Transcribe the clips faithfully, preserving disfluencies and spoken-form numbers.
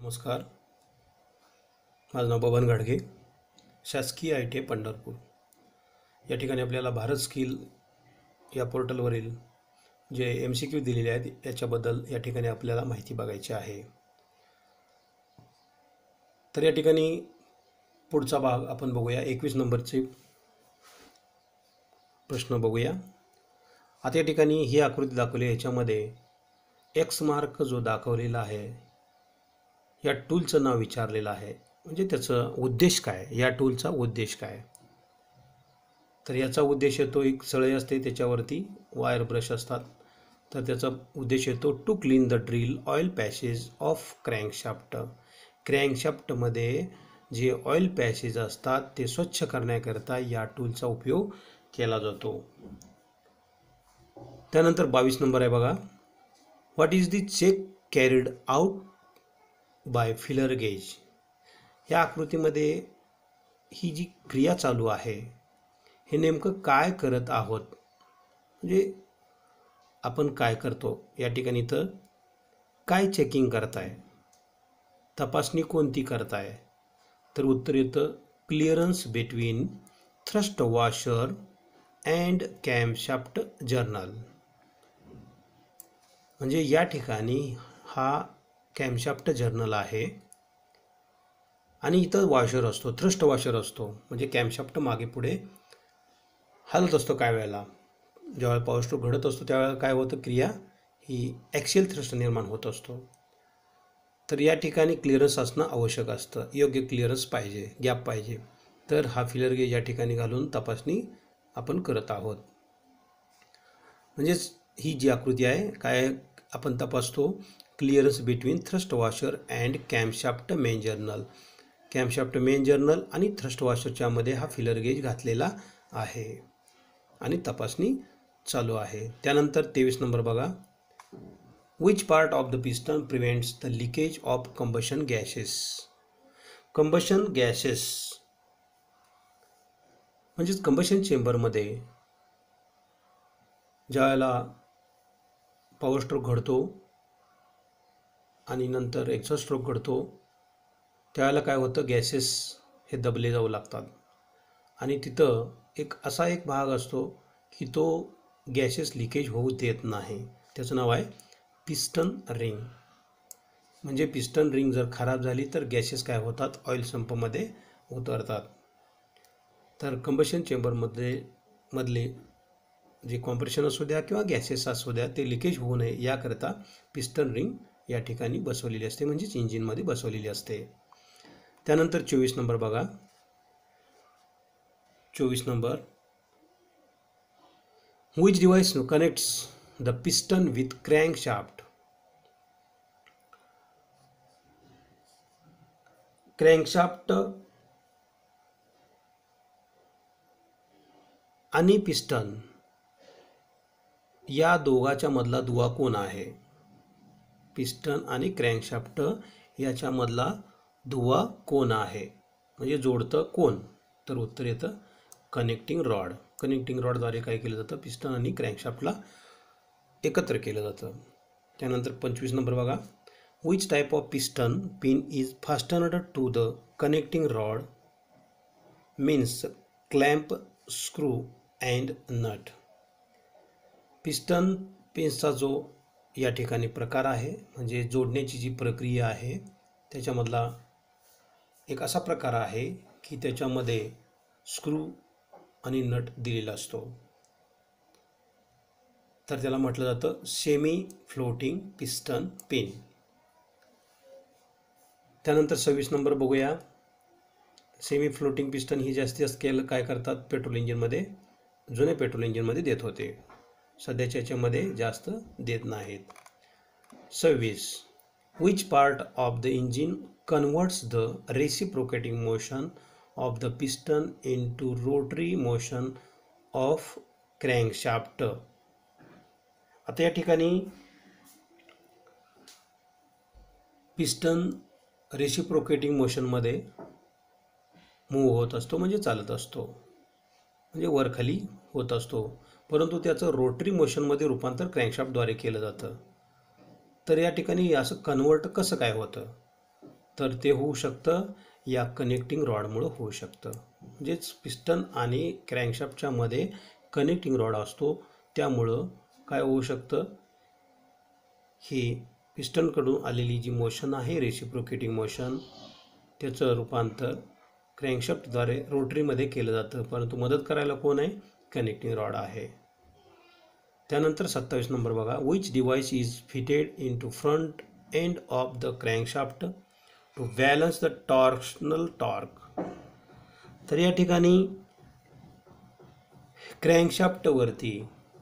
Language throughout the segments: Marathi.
नमस्कार. माझं नाव बबन घाडगे, शासकीय आय टी आय पंढरपूर. या ठिकाणी आपल्याला भारत स्किल या पोर्टलवरील जे एम सी क्यू दिलेले आहेत याच्याबद्दल या ठिकाणी आपल्याला माहिती बघायची आहे. तर या ठिकाणी पुढचा भाग आपण बघूया. एकवीस नंबरचे प्रश्न बघूया. आता या ठिकाणी ही आकृती दाखवली, याच्यामध्ये एक्स मार्क जो दाखवलेला आहे या टूलचं नाव विचारलेलं आहे, म्हणजे त्याचं उद्देश काय, या टूलचा उद्देश काय. तर याचा उद्देश येतो, एक सळई असते त्याच्यावरती वायर ब्रश असतात, तर त्याचा उद्देश येतो to clean the drill oil passage of crankshaft. क्रँकशाफ्टमध्ये जे ऑइल पॅसेज असतात ते स्वच्छ करण्याकरता या टूलचा उपयोग केला जातो. त्यानंतर बावीस नंबर आहे बघा. What is the check carried out by filler gauge. या आकृतीमध्ये ही जी क्रिया चालू आहे हे नेमकं काय करत आहोत, म्हणजे आपण काय करतो या ठिकाणी. तर काय चेकिंग करताय, तपासणी कोणती करताय. तर उत्तर येतं clearance between thrust washer and camshaft journal. म्हणजे या ठिकाणी हा कॅमशाफ्ट जर्नल आहे आणि इथं वॉशर असतो, थ्रस्ट वॉशर असतो, म्हणजे कॅमशाफ्ट मागे पुढे हलत असतो. काय वेळेला ज्यावेळेला पॉवर स्ट्रोक घडत असतो त्यावेळेला काय होतं, क्रिया ही ॲक्सियल थ्रस्ट निर्माण होत असतो. तर या ठिकाणी क्लिअरन्स असणं आवश्यक असतं, योग्य क्लिअरन्स पाहिजे, गॅप पाहिजे. तर हा फिलर गेज या ठिकाणी घालून तपासणी आपण करत आहोत. म्हणजेच ही जी आकृती आहे काय आपण तपासतो, clearance between thrust washer and camshaft main journal. Camshaft main journal आणि थ्रस्ट वॉशरच्या मध्ये हा फिलर गेज घातलेला आहे आणि तपासणी चालू आहे. त्यानंतर तेवीस नंबर बघा. Which part of the piston prevents the leakage of combustion gases. Combustion gases म्हणजेच कंबशन चेंबरमध्ये ज्यावेळेला पॉवर स्ट्रोक घडतो आणि नंतर एक्झॉस्ट स्ट्रोक घडतो त्यावेळेला काय होतं, गॅसेस हे दबले जाऊ लागतात आणि तिथं एक असा एक भाग असतो की तो गॅसेस लिकेज होऊ देत नाही. त्याचं नाव आहे पिस्टन रिंग. म्हणजे पिस्टन रिंग जर खराब झाली तर गॅसेस काय होतात, ऑइल संपमध्ये उतरतात. तर कंबशन चेंबरमध्ये मधले जे कॉम्प्रेशन असू द्या किंवा गॅसेस असू द्या ते लिकेज होऊ नये याकरता पिस्टन रिंग या ठिकाणी बसवलेली असते, म्हणजेच इंजिनमध्ये बसवलेली असते. त्यानंतर चोवीस नंबर बघा. चोवीस number. Which device connects the piston with crankshaft. Crankshaft आणि पिस्टन या दोघाच्या मधला दुवा कोण आहे. पिस्टन आणि क्रँकशाफ्ट याच्या मधला दुवा कोण आहे, म्हणजे जोडतं कोण. तर उत्तर येतं कनेक्टिंग रॉड. कनेक्टिंग रॉडद्वारे काय केलं जातं, पिस्टन आणि क्रँकशाफ्टला एकत्र केलं जातं. त्यानंतर पंचवीस नंबर बघा. Which type of piston pin is fastened to the connecting rod means clamp, screw and nut. Piston पिन्सचा जो या ठिकाणी प्रकार आहे, म्हणजे जोडण्याची जी प्रक्रिया आहे त्याच्यामधला एक असा प्रकार आहे की त्याच्यामध्ये स्क्रू आणि नट दिलेला असतो. तर त्याला म्हटलं जातं सेमी फ्लोटिंग पिस्टन पिन. त्यानंतर सव्वीस नंबर बघूया. सेमी फ्लोटिंग पिस्टन ही जास्तीत जास्त केलं काय करतात, पेट्रोल इंजिनमध्ये, जुने पेट्रोल इंजिनमध्ये देत होते, सध्याच्या याच्यामध्ये जास्त देत नाहीत. सव्वीस. Which part of the engine converts the reciprocating motion of the piston into rotary motion of crankshaft. आता या ठिकाणी पिस्टन रेसिप्रोकेटिंग मोशनमध्ये मूव्ह होत असतो, म्हणजे चालत असतो, म्हणजे वरखाली होत असतो, परंतु त्याचं रोटरी मोशनमध्ये रूपांतर क्रँकशाफ्टद्वारे केलं जातं. तर या ठिकाणी असं कन्वर्ट कसं काय होतं, तर ते होऊ शकतं या कनेक्टिंग रॉडमुळं होऊ शकतं. म्हणजेच पिस्टन आणि क्रँकशाफ्टच्या मध्ये कनेक्टिंग रॉड असतो, त्यामुळं काय होऊ शकतं, ही पिस्टनकडून आलेली जी मोशन आहे रेसिप्रोकेटिंग मोशन, त्याचं रूपांतर क्रँकशाफ्टद्वारे रोटरीमध्ये केलं जातं, परंतु मदत करायला कोण आहे, कनेक्टिंग रॉड आहे. त्यानंतर सत्तावीस नंबर बघा, which device is fitted in to front end of the crankshaft to balance the torsional torque. तर या ठिकाणी क्रँकशाफ्टवरती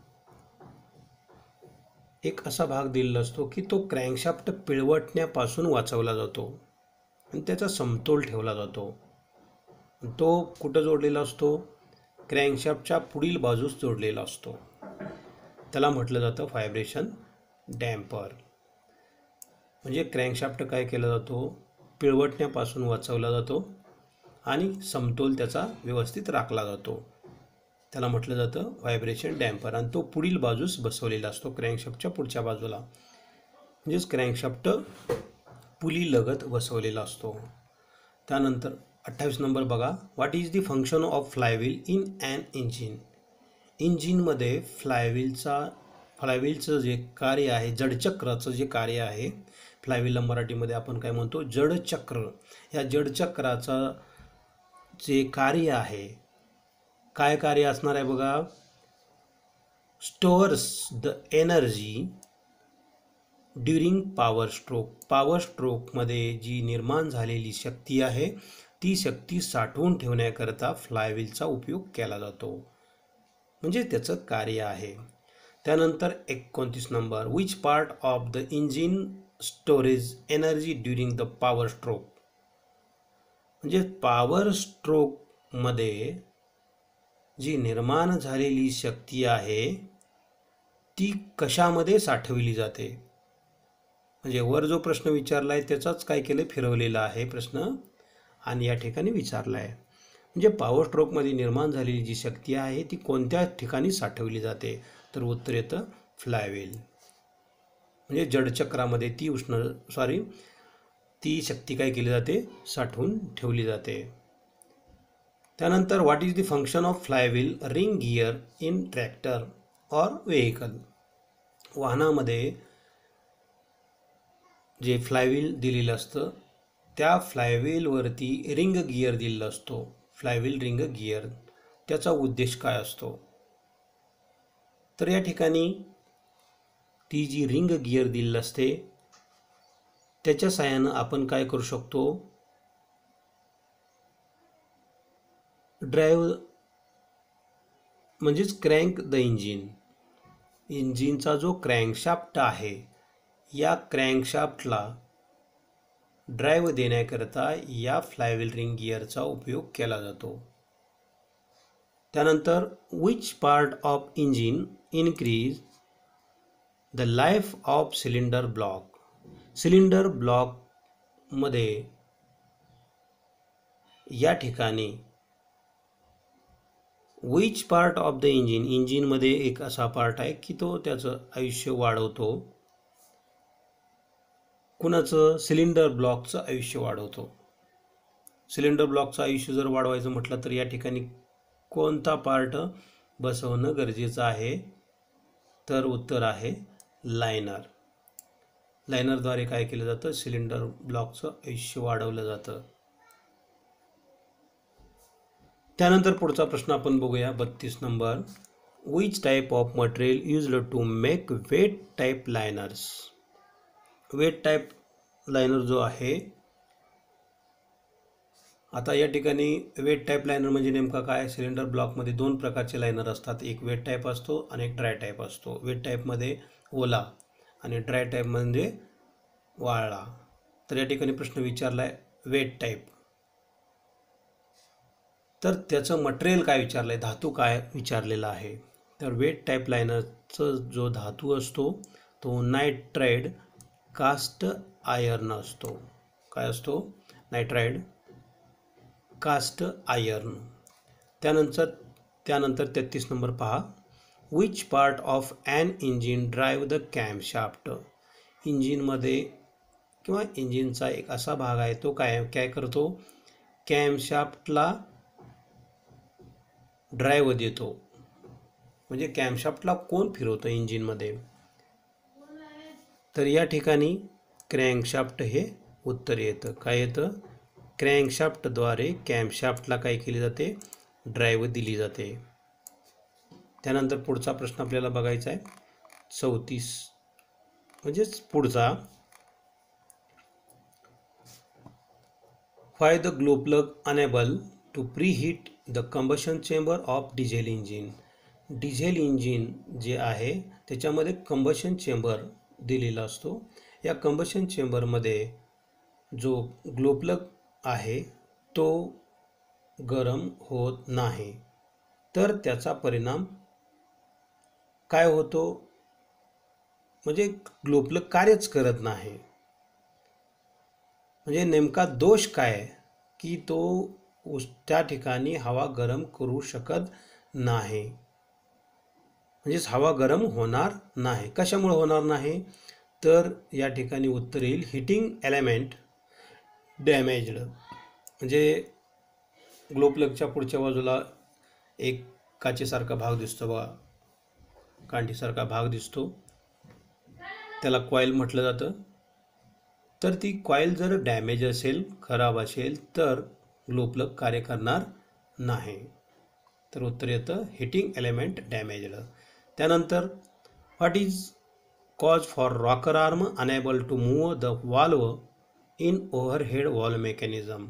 एक असा भाग दिलेला असतो की तो क्रँकशाफ्ट पिळवटण्यापासून वाचवला जातो आणि त्याचा समतोल ठेवला जातो. तो कुठं जोडलेला असतो, क्रँकशाफ्टच्या पुढील बाजूस जोडलेला असतो. त्याला म्हटलं जातं व्हायब्रेशन डॅम्पर. म्हणजे क्रँकशाफ्ट काय केला जातो, पिळवटण्यापासून वाचवला जातो आणि समतोल त्याचा व्यवस्थित राखला जातो. त्याला म्हटलं जातं व्हायब्रेशन डॅम्पर आणि तो पुढील बाजूस बसवलेला असतो, क्रँकशाफ्टच्या पुढच्या बाजूला. म्हणजेच क्रँकशाफ्ट पुली लगत बसवलेला असतो. त्यानंतर अठ्ठावीस नंबर बघा, what is the function of flywheel in an engine. इंजिनमध्ये फ्लायव्हीलचा फ्लायव्हीलचं जे कार्य आहे, जडचक्राचं जे कार्य आहे, फ्लायव्हीलला मराठीमध्ये आपण काय म्हणतो, जडचक्र. या जडचक्राचं जे कार्य आहे, काय कार्य असणार आहे बघा, stores the energy during power stroke. Power स्ट्रोकमध्ये जी निर्माण झालेली शक्ती आहे ती शक्ती साठवून ठेवण्याकरता फ्लायव्हीलचा उपयोग केला जातो, म्हणजे त्याचं कार्य आहे. त्यानंतर एकोणतीस number, which part of the engine storage energy during the power stroke. म्हणजे पॉवर स्ट्रोकमध्ये जी निर्माण झालेली शक्ती आहे ती कशामध्ये साठवली जाते. म्हणजे वर जो प्रश्न विचारला आहे त्याचाच काय केलं, फिरवलेला आहे प्रश्न आणि या ठिकाणी विचारला आहे. म्हणजे पॉवर स्ट्रोकमध्ये निर्माण झालेली जी शक्ती आहे ती कोणत्या ठिकाणी साठवली जाते, तर उत्तर येतं फ्लायव्हील. म्हणजे जडचक्रामध्ये ती उष्ण सॉरी ती शक्ती काय केली जाते, साठवून ठेवली जाते. त्यानंतर what is the function of flywheel ring gear in tractor or vehicle. वाहनामध्ये जे फ्लायव्हील दिलेलं असतं त्या फ्लायव्हीलवरती रिंग गिअर दिलेला असतो, फ्लायव्हील रिंग गिअर. त्याचा उद्देश काय असतो, तर या ठिकाणी ती जी रिंग गिअर दिलेली असते त्याच्या साहाय्यानं आपण काय करू शकतो, ड्राईव्ह म्हणजेच क्रँक द इंजिन. इंजिनचा जो क्रँकशाफ्ट आहे या क्रँकशाफ्टला ड्राईव्ह देण्याकरता या फ्लायव्हील रिंग गिअरचा उपयोग केला जातो. त्यानंतर which part of engine increase the life of cylinder block. Cylinder ब्लॉकमध्ये या ठिकाणी which part of the engine, इंजिनमध्ये एक असा पार्ट आहे की तो त्याचं आयुष्य वाढवतो. कुणाचं, सिलेंडर ब्लॉकचं आयुष्य वाढवतो. सिलेंडर ब्लॉकचं आयुष्य जर वाढवायचं म्हटलं तर या ठिकाणी कोणता पार्ट बसवणं गरजेचं आहे, तर उत्तर आहे लायनर. लायनरद्वारे काय केलं जातं, सिलेंडर ब्लॉकचं आयुष्य वाढवलं जातं. त्यानंतर पुढचा प्रश्न आपण बघूया, बत्तीस number, which type of material used to make wet type liners. Wet type liner जो आहे, आता या ठिकाणी वेट टाईप लायनर म्हणजे नेमका काय, सिलेंडर ब्लॉकमध्ये दोन प्रकारचे लायनर असतात, एक वेट टाईप असतो आणि एक ड्राय टाईप असतो. वेट टाईपमध्ये ओला आणि ड्राय टाईप म्हणजे वाळला. तर या ठिकाणी प्रश्न विचारला आहे वेट टाईप, तर त्याचं मटेरियल काय विचारलं आहे, धातू काय विचारलेला आहे. तर वेट टाईप लायनरचा जो धातू असतो तो नायट्राइड कास्ट आयर्न असतो. काय असतो, नायट्राइड कास्ट आयर्न. त्यानंतर त्यानंतर तेहतीस नंबर पहा, which part of an engine drive the camshaft. इंजिनमध्ये किंवा इंजिनचा एक असा भाग आहे तो काय काय करतो, कॅमशाफ्टला ड्राईव्ह देतो. म्हणजे कॅमशाफ्टला कोण फिरवतं इंजिनमध्ये, तर या ठिकाणी क्रँकशाफ्ट हे उत्तर येतं. काय येतं, क्रँकशाफ्टद्वारे कॅमशाफ्टला काय केले जाते, ड्राईव्ह दिली जाते. त्यानंतर पुढचा प्रश्न आपल्याला बघायचा आहे चौतीस, म्हणजेच पुढचा. Why the glow plug enable to preheat the combustion chamber of diesel engine. Diesel engine जे आहे त्याच्यामध्ये कंबशन चेंबर दिलेला असतो. या कंबशन चेंबरमध्ये जो ग्लो प्लग आहे तो गरम होत नाही, तर त्याचा परिणाम काय होतो, म्हणजे ग्लो प्लग कार्यच करत नाही. म्हणजे नेमका दोष काय की तो उस त्या ठिकाणी हवा गरम करू शकत नाही, म्हणजेच हवा गरम होणार नाही. कशामुळे होणार नाही, तर या ठिकाणी उत्तर येईल हिटिंग एलिमेंट डॅमेज्ड. म्हणजे ग्लो प्लगच्या पुढच्या बाजूला एक काचेसारखा भाग दिसतो बघा, कांडीसारखा भाग दिसतो, त्याला कॉईल म्हटलं जातं. तर ती कॉईल जर डॅमेज असेल, खराब असेल, तर ग्लो प्लग कार्य करणार नाही. तर उत्तर येतं हिटिंग एलिमेंट डॅमेज्ड. त्यानंतर what is cause for rocker arm enable to move the valve in overhead valve mechanism.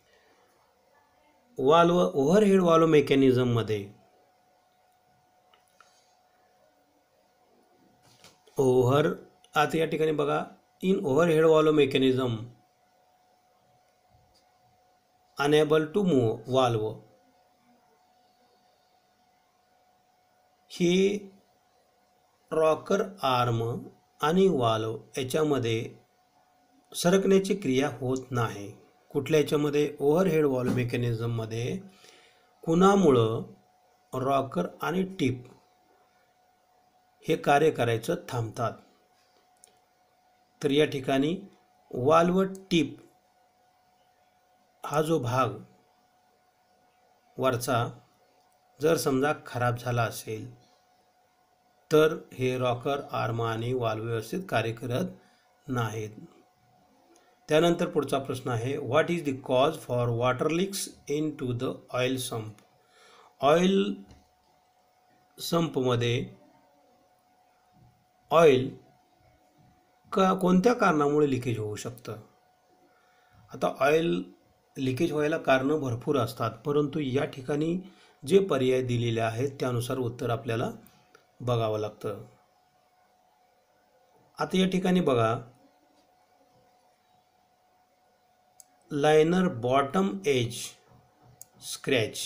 Valve overhead valve मेकॅनिझममध्ये ओव्हर आता या ठिकाणी बघा, in overhead valve mechanism enable to move valve, ही रॉकर आर्म आणि वाल्व याच्यामध्ये सरकण्याची क्रिया होत नाही. कुठल्या याच्यामध्ये, ओव्हरहेड वाल्व मेकॅनिझममध्ये. कुणामुळं, रॉकर आणि टिप हे कार्य करायचं थांबतात. तर या ठिकाणी वाल्व टिप हा जो भाग वरचा जर समजा खराब झाला असेल तर हे रॉकर आर्म आणि वाल्व व्यवस्थित कार्य करत नाहीत. त्यानंतर पुढचा प्रश्न आहे what is the cause for water leaks in to the oil sump. Oil संपमध्ये ऑइल का कोणत्या कारणामुळे लिकेज होऊ शकतं. आता ऑइल लिकेज व्हायला कारणं भरपूर असतात, परंतु या ठिकाणी जे पर्याय दिलेले आहेत त्यानुसार उत्तर आपल्याला बघावं लागतं. आता या ठिकाणी बघा, liner bottom edge scratch,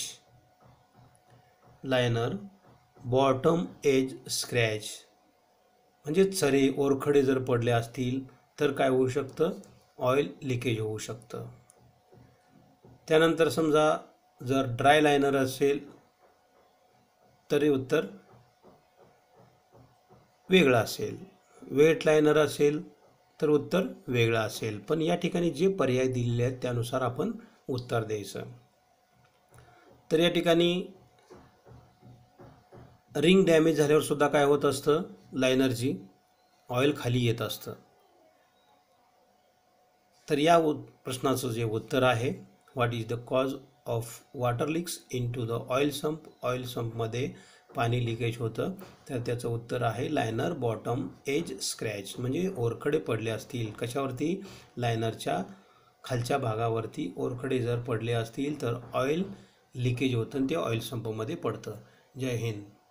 liner bottom edge scratch म्हणजे चरे ओरखडे जर पडले असतील तर काय होऊ शकतं, ऑइल लिकेज होऊ शकतं. त्यानंतर समजा जर ड्राय लायनर असेल तरी उत्तर वेगळं असेल, वेट लायनर असेल तर उत्तर वेगळं असेल. पण या ठिकाणी जे पर्याय दिलेले आहेत त्यानुसार आपण उत्तर द्यायचं. तर या ठिकाणी रिंग डॅमेज झाल्यावर सुद्धा काय होत असतं, लायनरची ऑइल खाली येत असतं. तर या प्रश्नाचं जे उत्तर आहे what is the cause of water leaks in to the oil sump, oil संपमध्ये पाणी लिकेज होतं, तर त्याचं उत्तर आहे लायनर बॉटम एज स्क्रॅच. म्हणजे ओरखडे पडले असतील कशावरती, लायनरच्या खालच्या भागावरती ओरखडे जर पडले असतील तर ऑइल लिकेज होतं आणि ते ऑइल संपमध्ये पडतं. जय हिंद.